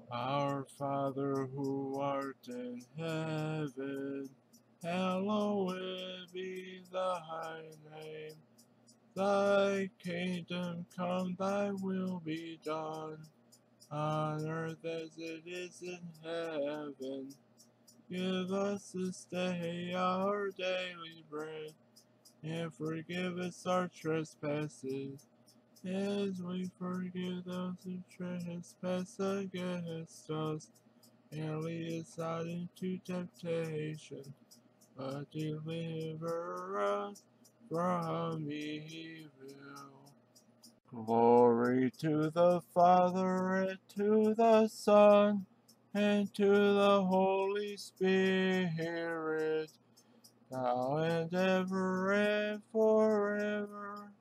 Our Father who art in heaven, hallowed be thy name. Thy kingdom come, thy will be done, on earth as it is in heaven. Give us this day our daily bread, and forgive us our trespasses, as we forgive those who trespass against us. And lead us not into temptation, but deliver us from evil. Glory to the Father, and to the Son, and to the Holy Spirit, now and ever and forever.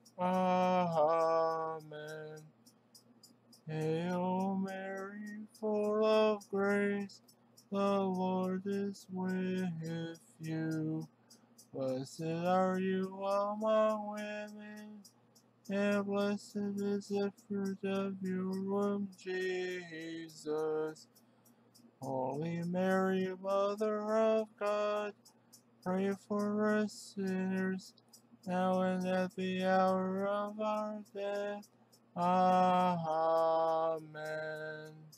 Amen. Hail Mary, full of grace, the Lord is with you. Blessed are you among women, and blessed is the fruit of your womb, Jesus. Holy Mary, Mother of God, pray for us sinners, now and at the hour of our death. Amen.